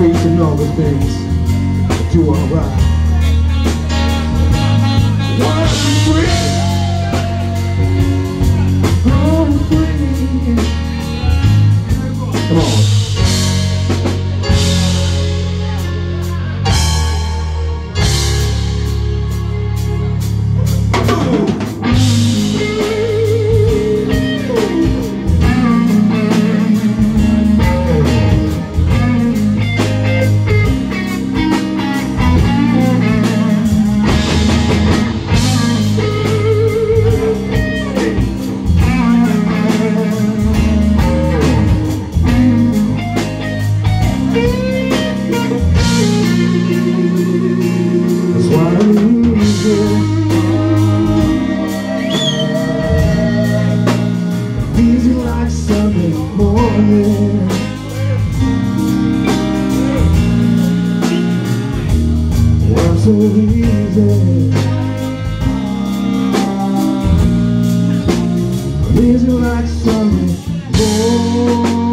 facing all the things that you are right. Wanna be free, gonna be free. Come on. Easy like Sunday morning. I'm so easy. Easy like Sunday morning.